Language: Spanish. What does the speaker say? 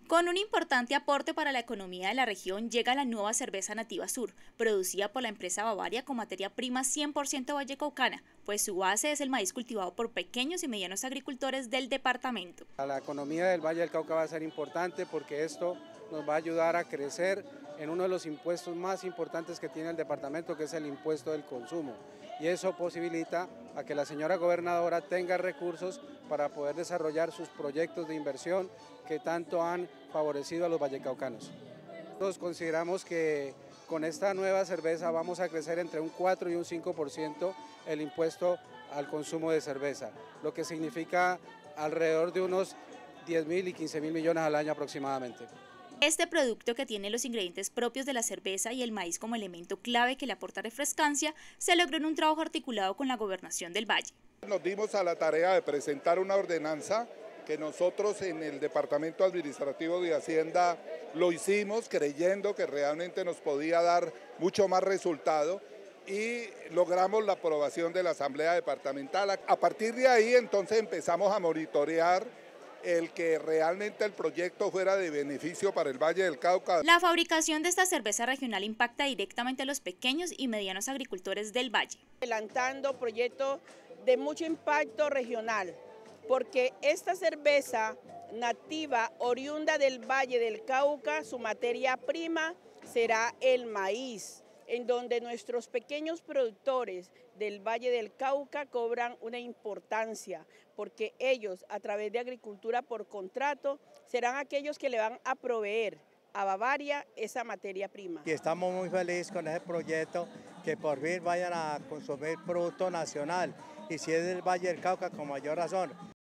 Con un importante aporte para la economía de la región llega la nueva cerveza Nativa Sur, producida por la empresa Bavaria con materia prima 100% vallecaucana, pues su base es el maíz cultivado por pequeños y medianos agricultores del departamento. La economía del Valle del Cauca va a ser importante porque esto nos va a ayudar a crecer en uno de los impuestos más importantes que tiene el departamento, que es el impuesto del consumo. Y eso posibilita a que la señora gobernadora tenga recursos para poder desarrollar sus proyectos de inversión que tanto han favorecido a los vallecaucanos. Nosotros consideramos que con esta nueva cerveza vamos a crecer entre un 4 y un 5% el impuesto al consumo de cerveza, lo que significa alrededor de unos 10.000 y 15.000 millones al año aproximadamente. Este producto, que tiene los ingredientes propios de la cerveza y el maíz como elemento clave que le aporta refrescancia, se logró en un trabajo articulado con la Gobernación del Valle. Nos dimos a la tarea de presentar una ordenanza que nosotros en el Departamento Administrativo de Hacienda lo hicimos creyendo que realmente nos podía dar mucho más resultado y logramos la aprobación de la Asamblea Departamental. A partir de ahí entonces empezamos a monitorear el que realmente el proyecto fuera de beneficio para el Valle del Cauca. La fabricación de esta cerveza regional impacta directamente a los pequeños y medianos agricultores del Valle. Adelantando proyectos de mucho impacto regional, porque esta cerveza nativa oriunda del Valle del Cauca, su materia prima será el maíz, en donde nuestros pequeños productores del Valle del Cauca cobran una importancia, porque ellos, a través de agricultura por contrato, serán aquellos que le van a proveer a Bavaria esa materia prima. Y estamos muy felices con ese proyecto, que por fin vayan a consumir producto nacional, y si es del Valle del Cauca, con mayor razón.